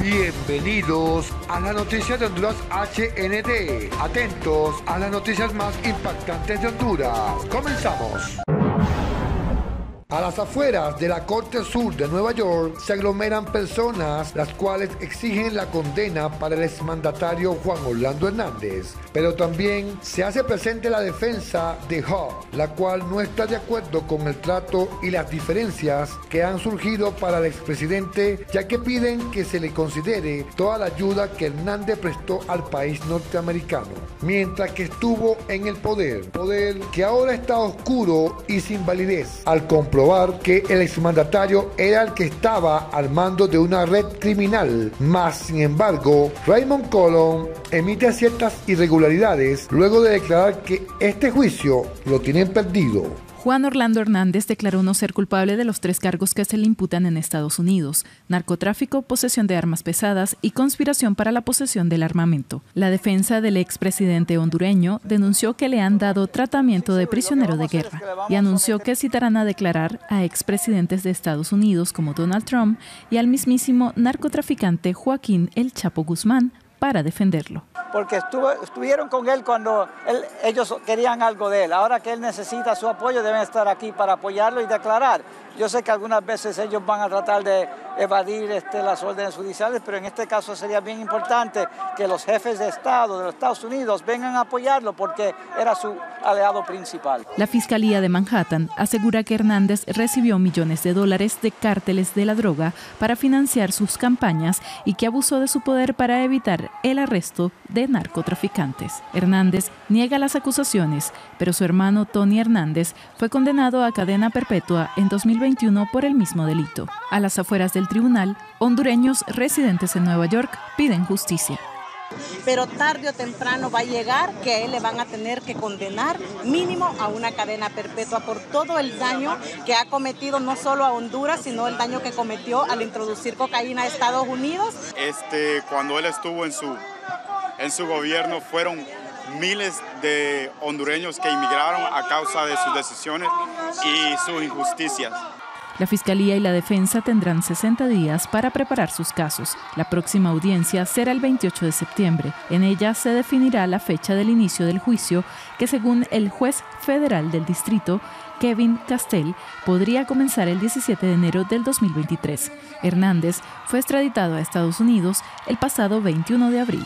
Bienvenidos a la noticia de Honduras HND. Atentos a las noticias más impactantes de Honduras. Comenzamos. A las afueras de la Corte Sur de Nueva York se aglomeran personas las cuales exigen la condena para el exmandatario Juan Orlando Hernández. Pero también se hace presente la defensa de Hub, la cual no está de acuerdo con el trato y las diferencias que han surgido para el expresidente, ya que piden que se le considere toda la ayuda que Hernández prestó al país norteamericano mientras que estuvo en el poder que ahora está oscuro y sin validez, al comprobar que el exmandatario era el que estaba al mando de una red criminal. Más sin embargo, Raymond Colón emite ciertas irregularidades luego de declarar que este juicio lo tienen perdido. Juan Orlando Hernández declaró no ser culpable de los 3 cargos que se le imputan en Estados Unidos: narcotráfico, posesión de armas pesadas y conspiración para la posesión del armamento. La defensa del expresidente hondureño denunció que le han dado tratamiento de prisionero de guerra y anunció que citarán a declarar a expresidentes de Estados Unidos como Donald Trump y al mismísimo narcotraficante Joaquín El Chapo Guzmán para defenderlo. Porque estuvieron con él cuando ellos querían algo de él. Ahora que él necesita su apoyo, deben estar aquí para apoyarlo y declarar. Yo sé que algunas veces ellos van a tratar de evadir las órdenes judiciales, pero en este caso sería bien importante que los jefes de Estado de los Estados Unidos vengan a apoyarlo porque era su aliado principal. La Fiscalía de Manhattan asegura que Hernández recibió millones de dólares de cárteles de la droga para financiar sus campañas y que abusó de su poder para evitar el arresto de narcotraficantes. Hernández niega las acusaciones, pero su hermano Tony Hernández fue condenado a cadena perpetua en 2021 por el mismo delito. A las afueras del tribunal, hondureños residentes en Nueva York piden justicia. Pero tarde o temprano va a llegar que a él le van a tener que condenar mínimo a una cadena perpetua por todo el daño que ha cometido no solo a Honduras, sino el daño que cometió al introducir cocaína a Estados Unidos. Cuando él estuvo en su gobierno fueron miles de hondureños que emigraron a causa de sus decisiones y sus injusticias. La Fiscalía y la Defensa tendrán 60 días para preparar sus casos. La próxima audiencia será el 28 de septiembre. En ella se definirá la fecha del inicio del juicio, que según el juez federal del distrito, Kevin Castell, podría comenzar el 17 de enero del 2023. Hernández fue extraditado a Estados Unidos el pasado 21 de abril.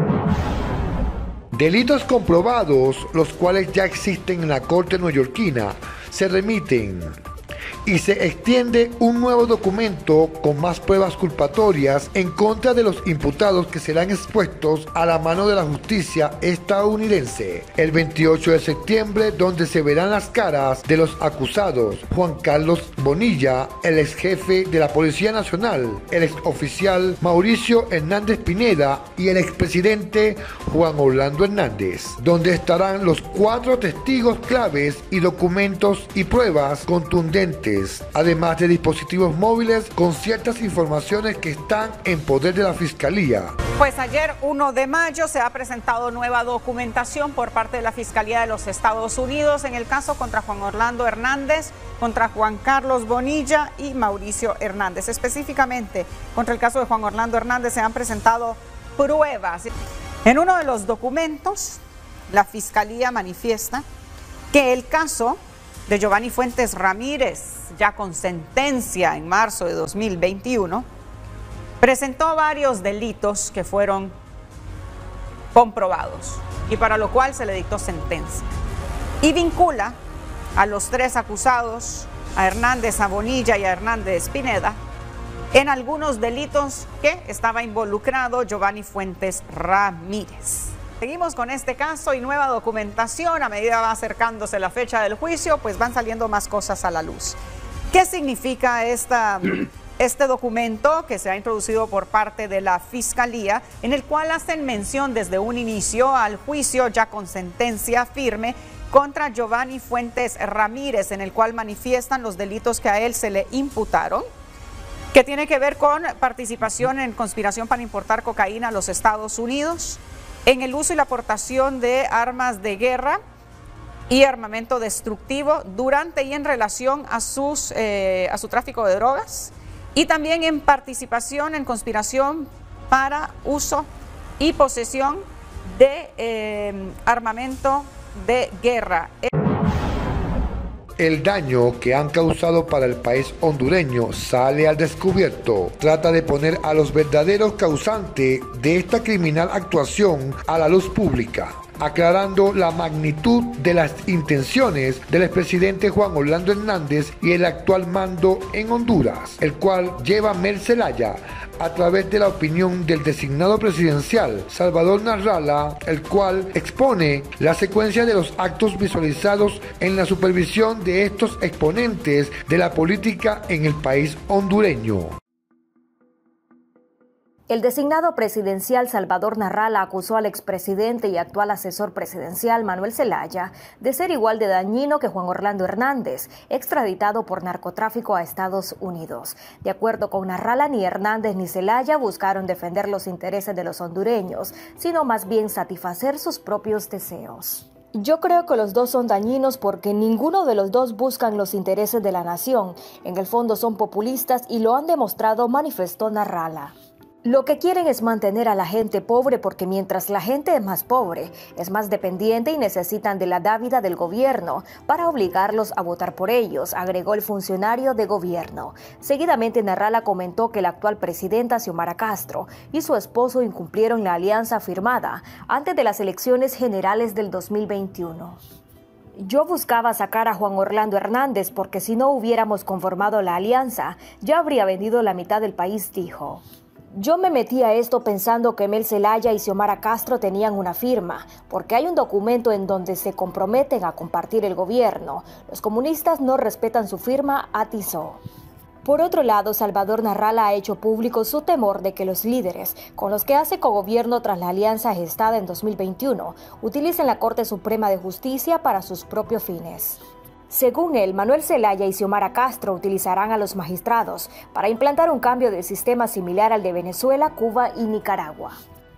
Delitos comprobados, los cuales ya existen en la Corte neoyorquina, se remiten y se extiende un nuevo documento con más pruebas culpatorias en contra de los imputados que serán expuestos a la mano de la justicia estadounidense el 28 de septiembre, donde se verán las caras de los acusados: Juan Carlos Bonilla, el ex jefe de la Policía Nacional, el ex oficial Mauricio Hernández Pineda y el expresidente Juan Orlando Hernández, donde estarán los 4 testigos claves y documentos y pruebas contundentes, además de dispositivos móviles con ciertas informaciones que están en poder de la Fiscalía. Pues ayer, 1 de mayo, se ha presentado nueva documentación por parte de la Fiscalía de los Estados Unidos en el caso contra Juan Orlando Hernández, contra Juan Carlos Bonilla y Mauricio Hernández. Específicamente, contra el caso de Juan Orlando Hernández se han presentado pruebas. En uno de los documentos, la Fiscalía manifiesta que el caso de Giovanni Fuentes Ramírez, ya con sentencia en marzo de 2021, presentó varios delitos que fueron comprobados y para lo cual se le dictó sentencia. Y vincula a los 3 acusados, a Hernández, a Bonilla y a Hernández Pineda, en algunos delitos que estaba involucrado Giovanni Fuentes Ramírez. Seguimos con este caso y nueva documentación. A medida va acercándose la fecha del juicio, pues van saliendo más cosas a la luz. ¿Qué significa este documento que se ha introducido por parte de la Fiscalía, en el cual hacen mención desde un inicio al juicio ya con sentencia firme contra Giovanni Fuentes Ramírez, en el cual manifiestan los delitos que a él se le imputaron, que tiene que ver con participación en conspiración para importar cocaína a los Estados Unidos, en el uso y la aportación de armas de guerra y armamento destructivo durante y en relación a su tráfico de drogas, y también en participación en conspiración para uso y posesión de armamento de guerra. El daño que han causado para el país hondureño sale al descubierto. Trata de poner a los verdaderos causantes de esta criminal actuación a la luz pública, aclarando la magnitud de las intenciones del expresidente Juan Orlando Hernández y el actual mando en Honduras, el cual lleva Mel Zelaya a través de la opinión del designado presidencial Salvador Narrala, el cual expone la secuencia de los actos visualizados en la supervisión de estos exponentes de la política en el país hondureño. El designado presidencial Salvador Narrala acusó al expresidente y actual asesor presidencial Manuel Zelaya de ser igual de dañino que Juan Orlando Hernández, extraditado por narcotráfico a Estados Unidos. De acuerdo con Narrala, ni Hernández ni Zelaya buscaron defender los intereses de los hondureños, sino más bien satisfacer sus propios deseos. Yo creo que los dos son dañinos porque ninguno de los dos buscan los intereses de la nación. En el fondo son populistas y lo han demostrado, manifestó Narrala. Lo que quieren es mantener a la gente pobre porque mientras la gente es más pobre, es más dependiente y necesitan de la dávida del gobierno para obligarlos a votar por ellos, agregó el funcionario de gobierno. Seguidamente Narrala comentó que la actual presidenta Xiomara Castro y su esposo incumplieron la alianza firmada antes de las elecciones generales del 2021. Yo buscaba sacar a Juan Orlando Hernández porque si no hubiéramos conformado la alianza, ya habría vendido la mitad del país, dijo. Yo me metí a esto pensando que Mel Zelaya y Xiomara Castro tenían una firma, porque hay un documento en donde se comprometen a compartir el gobierno. Los comunistas no respetan su firma, atizó. Por otro lado, Salvador Narrala ha hecho público su temor de que los líderes, con los que hace cogobierno tras la alianza gestada en 2021, utilicen la Corte Suprema de Justicia para sus propios fines. Según él, Manuel Zelaya y Xiomara Castro utilizarán a los magistrados para implantar un cambio de sistema similar al de Venezuela, Cuba y Nicaragua.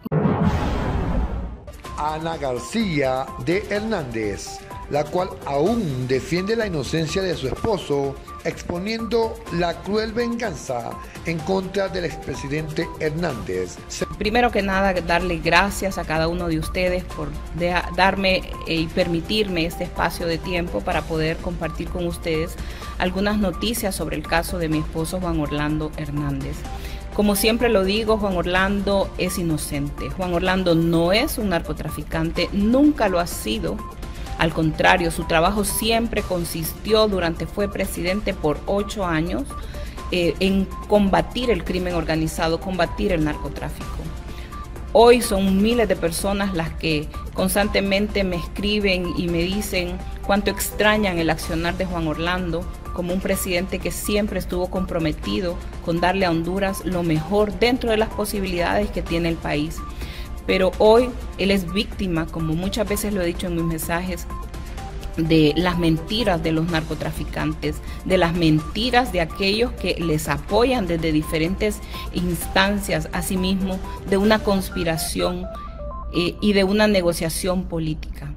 Ana García de Hernández, la cual aún defiende la inocencia de su esposo, exponiendo la cruel venganza en contra del expresidente Hernández. Primero que nada, darle gracias a cada uno de ustedes por darme y permitirme este espacio de tiempo para poder compartir con ustedes algunas noticias sobre el caso de mi esposo Juan Orlando Hernández. Como siempre lo digo, Juan Orlando es inocente. Juan Orlando no es un narcotraficante, nunca lo ha sido. Al contrario, su trabajo siempre consistió, fue presidente por 8 años, en combatir el crimen organizado, combatir el narcotráfico. Hoy son miles de personas las que constantemente me escriben y me dicen cuánto extrañan el accionar de Juan Orlando como un presidente que siempre estuvo comprometido con darle a Honduras lo mejor dentro de las posibilidades que tiene el país. Pero hoy él es víctima, como muchas veces lo he dicho en mis mensajes, de las mentiras de los narcotraficantes, de las mentiras de aquellos que les apoyan desde diferentes instancias, asimismo de una conspiración y de una negociación política.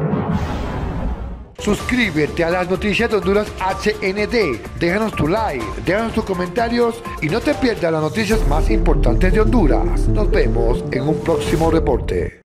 Suscríbete a las noticias de Honduras HND, déjanos tu like, déjanos tus comentarios y no te pierdas las noticias más importantes de Honduras. Nos vemos en un próximo reporte.